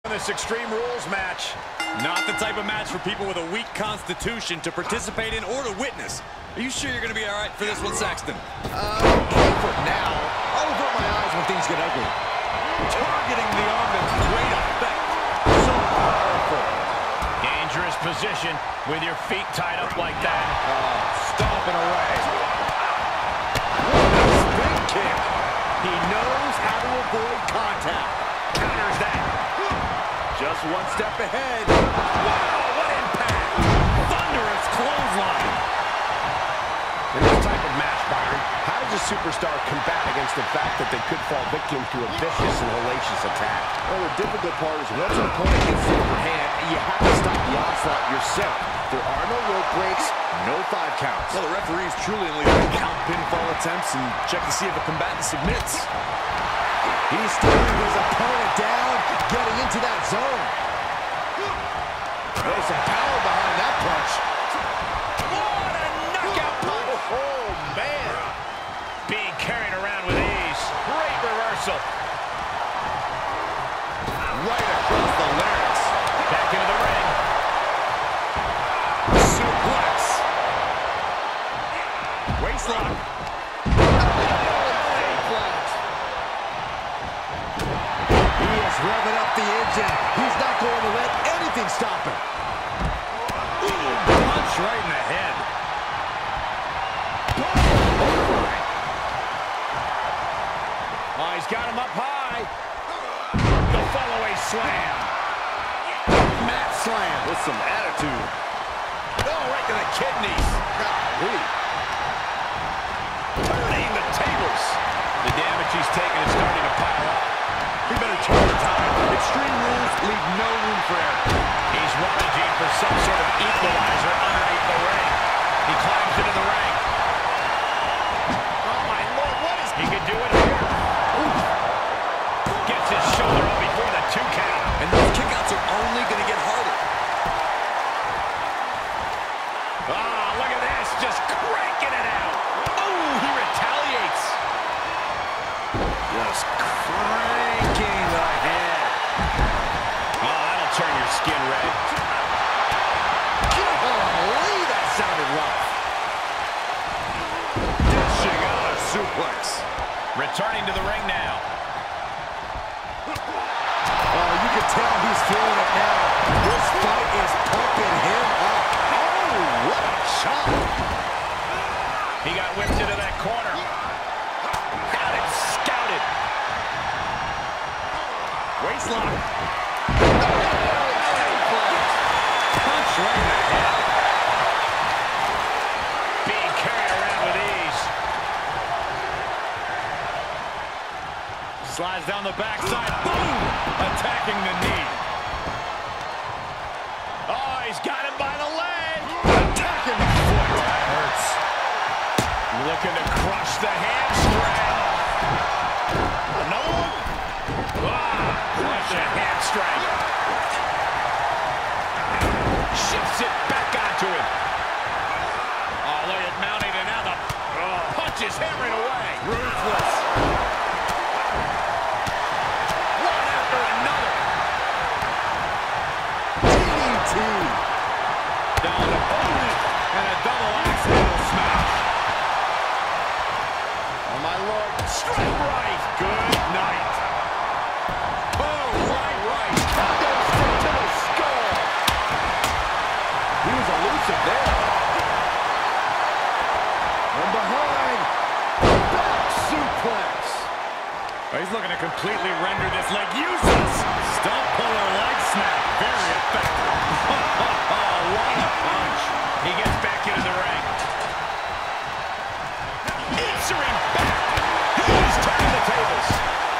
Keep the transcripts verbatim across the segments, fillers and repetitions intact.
This Extreme Rules match. Not the type of match for people with a weak constitution to participate in or to witness. Are you sure you're going to be all right for this one, Saxton? Uh, okay for now. I'll avert my eyes when things get ugly. Targeting the arm to great effect. So powerful. Dangerous position with your feet tied up like that. Uh, stomping away. Spin kick. He knows how to avoid contact. Counters that. Just one step ahead. Wow, what impact! Thunderous clothesline. In this type of match, Byron, how does a superstar combat against the fact that they could fall victim to a vicious and hellacious attack? Well, the difficult part is once an opponent gets the upper hand, you have to stop the onslaught yourself. There are no rope breaks, no five counts. Well, the referees truly only count pinfall attempts and check to see if a combatant submits. He's staring his opponent down, getting into that zone. There's some power behind that punch. What a knockout punch! Oh, oh, man. Being carried around with ease. Great reversal. Right across the larynx. Back into the ring. Suplex. Waistlock. Revving up the engine. He's not going to let anything stop him. Ooh, punch right in the head. Oh, he's got him up high. The follow-away slam. Mat slam with some attitude. Oh, right to the kidneys. Golly. Turning the tables. The damage he's taken is starting to pile up. He better turn the time. Extreme Rules leave no room for error. He's rummaging for some sort of equalizer underneath the ring. He climbs into the ring. Oh, my Lord, what is... He can do it here. Ooh. Gets his shoulder up before the two count. And those kickouts are only going to get harder. Ah, look at this. Just cranking it out. Oh, he retaliates. Just cranking the head. Oh, that'll turn your skin red. Golly, that sounded rough. Dishing out a suplex. Returning to the ring now. Oh, you can tell he's feeling it now. This fight is pumping him up. Oh, what a shot. He got whipped into that corner. Got it scouted. Waistlock. Punch right in the head. Being carried around with ease. Slides down the backside. Boom! Attacking the knee. Oh, he's got him by the leg. Attacking the foot. That hurts. Looking to crush the hamstring. Another one. Ah, crush a hamstring. Shifts it back onto him. Oh, look at mounting, and now the oh, punch is hammering away. Ruthless. One after another. D D T. Down to boom. And a double axe handle smash. Oh, my Lord. Straight right. Good night. Oh, right, right. Goes straight to the skull. He was elusive there. From behind. Back suplex. Oh, he's looking to completely render this leg useless. Stump puller leg snap. Very effective. Oh, what a punch. He gets back into the ring. Answering back. He's turning the tables.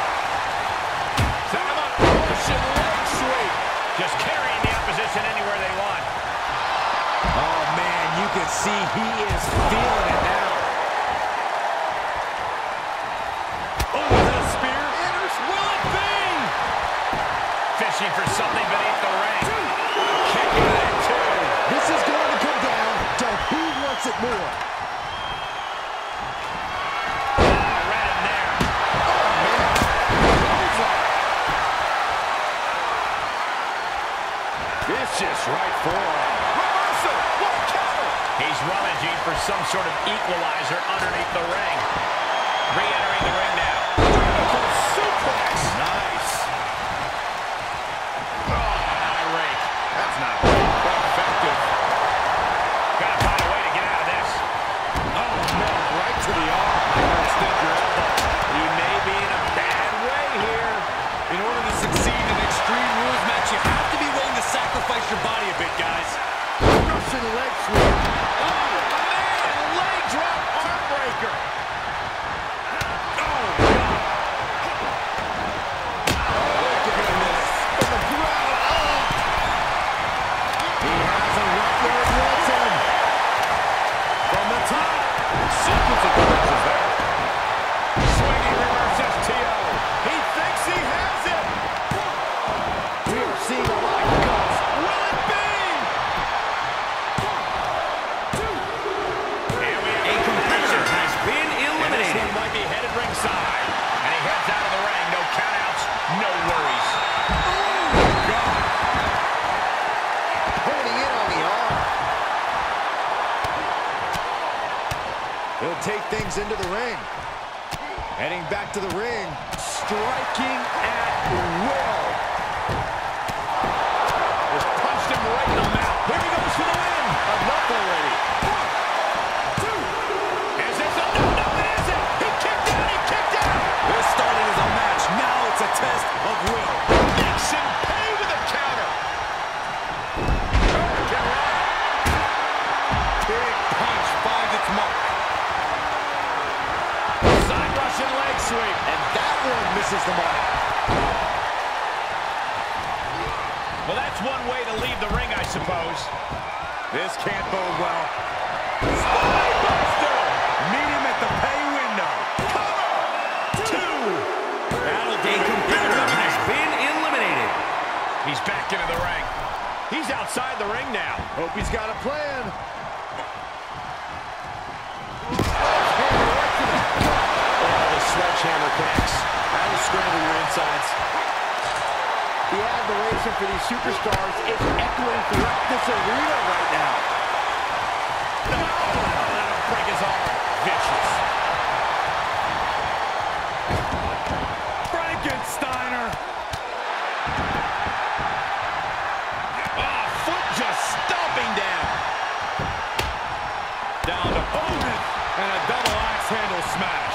Set him up. Russian leg sweep. Just carrying the opposition anywhere they want. Oh, man, you can see he is feeling it now. Oh, is it a spear? Will it be? Fishing for something beneath the ring. Kicking it too. This is going to come down to who wants it more. Oh, right in there. Oh, man. Vicious right forearm. Reversal. What a counter. He's rummaging for some sort of equalizer underneath the ring. Re-entering the ring now. Vertical suplex. Nice. Oh, eye rake. That's not effective. Gotta find a way to get out of this. Oh, no. Right to the arm. Extend your elbow. He may be in a bad way here. In order to succeed in an Extreme Rules match, you have to be willing to sacrifice your body a bit, guys. Russian leg sweep. Oh, man. Leg drop arm breaker. Oh, God. Oh, look at this. From the ground up. He has a right where it wants him. From the top. Sequence of punches there. Swinging reverse S T O. He thinks he has it. We're seeing a lot of guts. Will it be? Here we have a competitor has been eliminated. He might be headed ringside. And he heads out of the ring. No countouts, no worries. Oh, God. Holding in on the arm. He'll take things into the ring. Heading back to the ring. Striking at will. Just punched him right in the mouth. Here he goes for the win. Enough already. One, two. Is this a... No, no, it isn't. He kicked out. He kicked out. This starting as a match. Now it's a test of will. Makes him pay with a counter. Hurricane Rana. Big punch finds its mark. Side Russian leg sweep. And that one misses the mark. Well, that's one way to leave the ring, I suppose. This can't bode well. Spinebuster! Meet him at the pay window. Cover! Two! That'll do. A competitor has been eliminated. He's back into the ring. He's outside the ring now. Hope he's got a plan. Oh, the sledgehammer connects. That'll scramble your insides. The admiration for these superstars is echoing throughout this arena right now. No! Let him break his arm. Vicious. Frankensteiner. Ah, foot just stomping down. Down to Otis. And a double axe handle smash.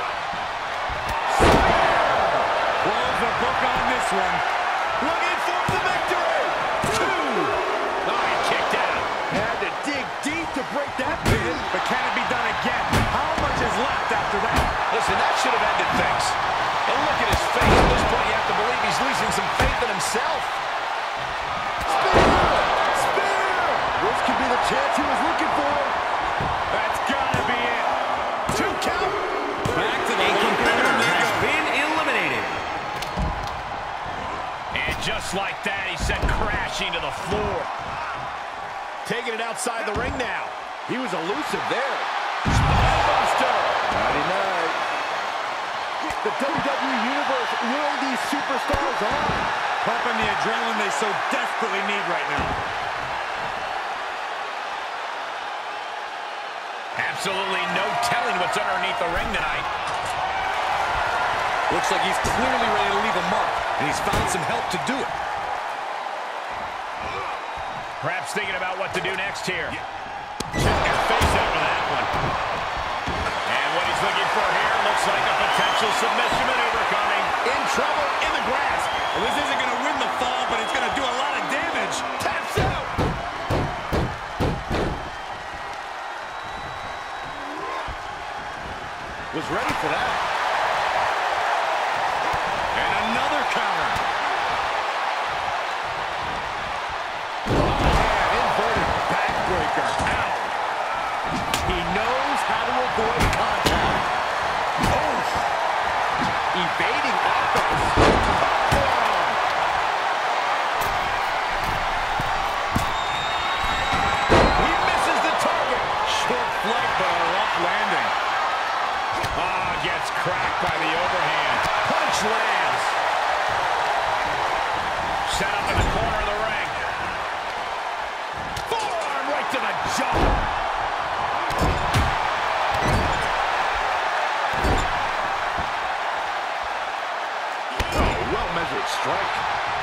Close the book on this one. Looking for the victory. Two. Oh, he kicked out. Had to dig deep to break that pin. But can it be done again? How much is left after that? Listen, that should have ended things. And look at his face. At this point, you have to believe he's losing some faith in himself. Spear! Spear! This could be the chance he was looking for. That's gotta be it. Two count. Back to the A competitor one. has been eliminated. And just like that, he sent crashing to the floor. Taking it outside the ring now. He was elusive there. Spinebuster. Nighty night. The W W E Universe luring these superstars on. Pumping the adrenaline they so desperately need right now. Absolutely no telling what's underneath the ring tonight. Looks like he's clearly ready to leave a mark, and he's found some help to do it. Perhaps thinking about what to do next here. Check your face after that one. And what he's looking for here looks like a potential submission maneuver coming. In trouble in the grass. Well, this isn't going to win the fall, but it's going to do a lot of damage. Taps out. Was ready for that. And another counter. Oh, inverted backbreaker. Ow. He knows how to avoid contact. Oh. Evading offense. Oh. strike.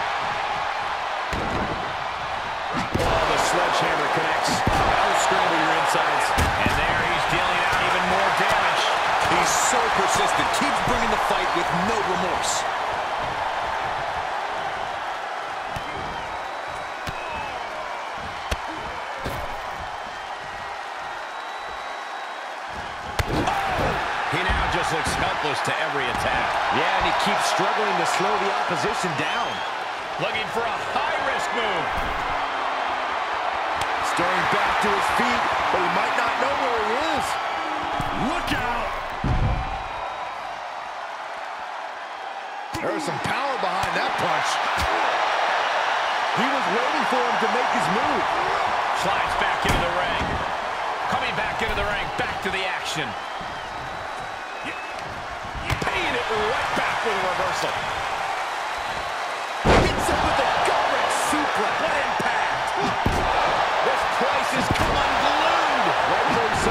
Oh, the sledgehammer connects. That'll scramble your insides. And there he's dealing out even more damage. He's so persistent. Keeps bringing the fight with no remorse. He now just looks helpless to every attack. Yeah, and he keeps struggling to slow the opposition down. Looking for a high-risk move. Starting back to his feet, but he might not know where he is. Look out! There's some power behind that punch. He was waiting for him to make his move. Slides back into the ring. Coming back into the ring, back to the action. Paying it right back with a reversal. Hits him with a gut-wrench suplex. What impact! This place has come unglued. Rightfully so.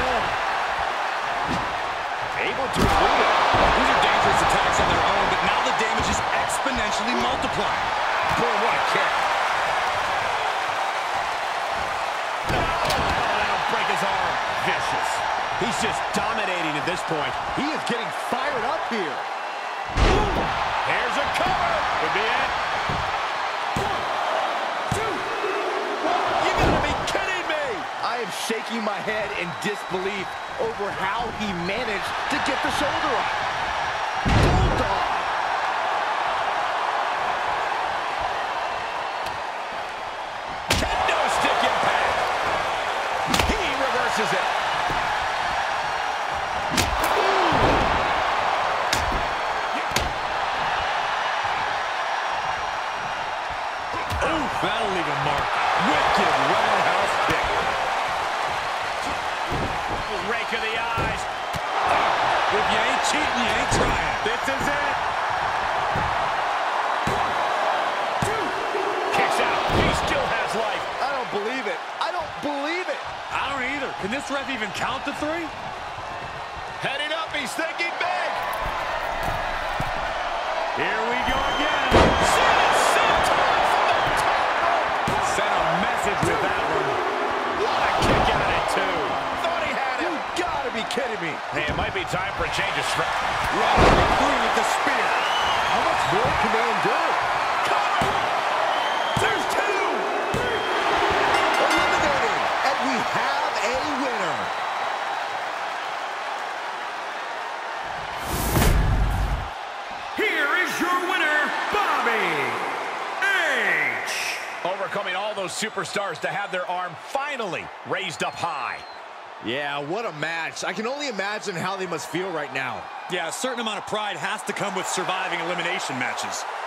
Able to elude it. These are dangerous attacks on their own, but now the damage is exponentially multiplying. Boy, what a kick. That'll break his arm. Vicious. He's just dominating at this point. He is getting fired up here. Here's a cover. Could be it. One, two. You gotta be kidding me. I am shaking my head in disbelief over how he managed to get the shoulder up. Bulldog. Kendo stick impact. He reverses it. That'll leave a mark. Wicked roundhouse kick. Rake of the eyes. If you ain't cheating, you ain't trying. This is it. One, two. Kicks out. He still has life. I don't believe it. I don't believe it. I don't either. Can this ref even count to three? Heading up. He's thinking big. Here we go again. Sent a message with that one. What a kick out at two. Thought he had him. You gotta be kidding me. Hey, it might be time for a change of strategy. Rollins through with the spear. How much more can they endure? Cover. There's two. Eliminated. And we have a winner. Here is your winner, Bobby H. Overcoming all those superstars to have their arm finally raised up high. Yeah, what a match. I can only imagine how they must feel right now. Yeah, a certain amount of pride has to come with surviving elimination matches.